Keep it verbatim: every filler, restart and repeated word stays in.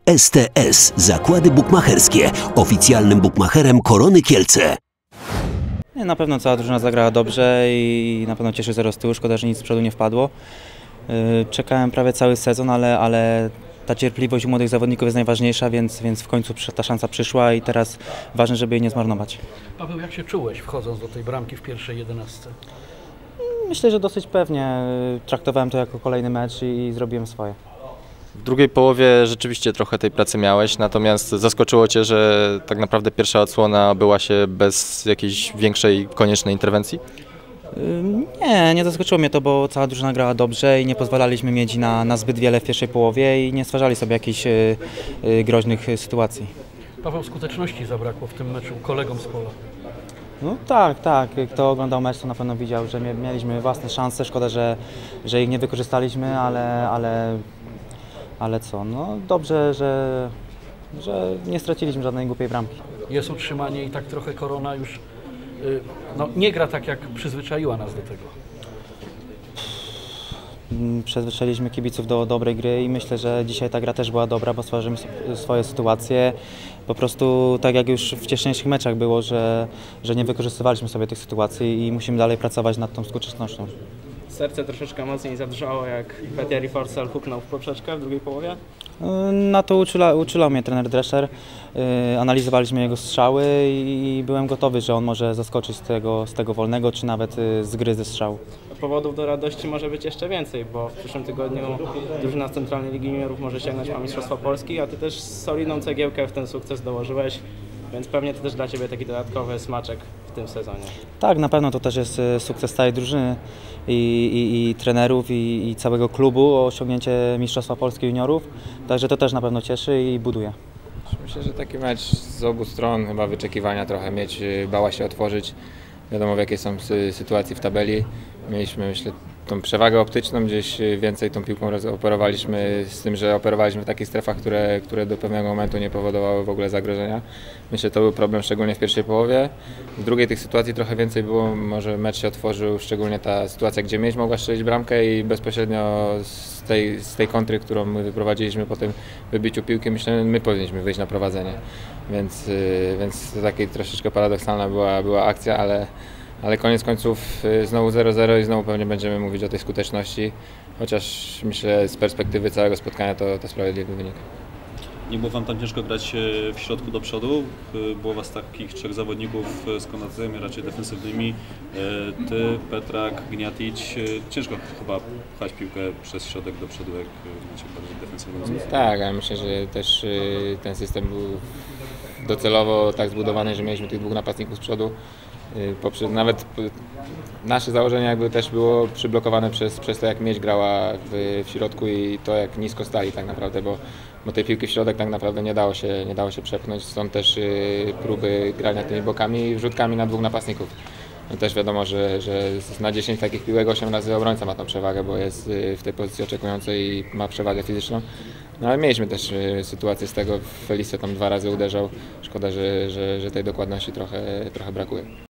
S T S – Zakłady Bukmacherskie, oficjalnym bukmacherem Korony Kielce. Na pewno cała drużyna zagrała dobrze i na pewno cieszy zero z tyłu, szkoda, że nic z przodu nie wpadło. Czekałem prawie cały sezon, ale, ale ta cierpliwość u młodych zawodników jest najważniejsza, więc, więc w końcu ta szansa przyszła i teraz ważne, żeby jej nie zmarnować. Paweł, jak się czułeś wchodząc do tej bramki w pierwszej jedenastce? Myślę, że dosyć pewnie. Traktowałem to jako kolejny mecz i, i zrobiłem swoje. W drugiej połowie rzeczywiście trochę tej pracy miałeś, natomiast zaskoczyło Cię, że tak naprawdę pierwsza odsłona była się bez jakiejś większej koniecznej interwencji? Nie, nie zaskoczyło mnie to, bo cała drużyna grała dobrze i nie pozwalaliśmy mieć na, na zbyt wiele w pierwszej połowie i nie stwarzali sobie jakichś y, y, groźnych sytuacji. Paweł, skuteczności zabrakło w tym meczu kolegom z pola. No tak, tak. Kto oglądał mecz, to na pewno widział, że mieliśmy własne szanse. Szkoda, że, że ich nie wykorzystaliśmy, ale, ale, ale co, no dobrze, że, że nie straciliśmy żadnej głupiej bramki. Jest utrzymanie i tak trochę Korona już yy, no, nie gra tak, jak przyzwyczaiła nas do tego. Przyzwyczailiśmy kibiców do dobrej gry i myślę, że dzisiaj ta gra też była dobra, bo stworzymy swoje sytuacje. Po prostu tak jak już w wcześniejszych meczach było, że, że nie wykorzystywaliśmy sobie tych sytuacji i musimy dalej pracować nad tą skutecznością. Serce troszeczkę mocniej zadrżało, jak Peter Forsell huknął w poprzeczkę w drugiej połowie? Na to uczula, uczulał mnie trener Drescher. Analizowaliśmy jego strzały i byłem gotowy, że on może zaskoczyć z tego, z tego wolnego, czy nawet z gry ze strzału. Powodów do radości może być jeszcze więcej, bo w przyszłym tygodniu drużyna z Centralnej Ligi Juniorów może sięgnąć po Mistrzostwa Polski, a Ty też solidną cegiełkę w ten sukces dołożyłeś, więc pewnie to też dla Ciebie taki dodatkowy smaczek w tym sezonie. Tak, na pewno to też jest sukces całej drużyny i, i, i trenerów i, i całego klubu, osiągnięcie Mistrzostwa Polski Juniorów, także to też na pewno cieszy i buduje. Myślę, że taki mecz z obu stron, chyba wyczekiwania trochę mieć, bała się otworzyć. Wiadomo, w jakiej są sytuacji w tabeli. Mieliśmy, myślę, tą przewagę optyczną, gdzieś więcej tą piłką operowaliśmy, z tym, że operowaliśmy w takich strefach, które, które do pewnego momentu nie powodowały w ogóle zagrożenia. Myślę, że to był problem szczególnie w pierwszej połowie. W drugiej tych sytuacji trochę więcej było, może mecz się otworzył, szczególnie ta sytuacja, gdzie Miedź mogła strzelić bramkę i bezpośrednio z tej, z tej kontry, którą my wyprowadziliśmy po tym wybiciu piłki, myślę, że my powinniśmy wyjść na prowadzenie. Więc, więc to taka troszeczkę paradoksalna była, była akcja, ale Ale koniec końców znowu zero zero i znowu pewnie będziemy mówić o tej skuteczności, chociaż myślę z perspektywy całego spotkania to, to sprawiedliwy wynik. Nie było Wam tam ciężko grać w środku do przodu? Było Was takich trzech zawodników z konacyjnymi, raczej defensywnymi. Ty, Petrak, Gniatić. Ciężko chyba pchać piłkę przez środek do przodu, jak macie bardziej defensywną zespół. Tak, ale myślę, że też ten system był docelowo tak zbudowany, że mieliśmy tych dwóch napastników z przodu. Poprzez, nawet nasze założenie jakby też było przyblokowane przez, przez to, jak Miedź grała w, w środku i to, jak nisko stali tak naprawdę, bo, bo tej piłki w środek tak naprawdę nie dało się, nie dało się przepchnąć, stąd też y, próby grania tymi bokami i wrzutkami na dwóch napastników. No też wiadomo, że, że na dziesięć takich piłek osiem razy obrońca ma tą przewagę, bo jest w tej pozycji oczekującej i ma przewagę fizyczną. No ale mieliśmy też sytuację z tego, Felice tam dwa razy uderzał, szkoda, że, że, że tej dokładności trochę, trochę brakuje.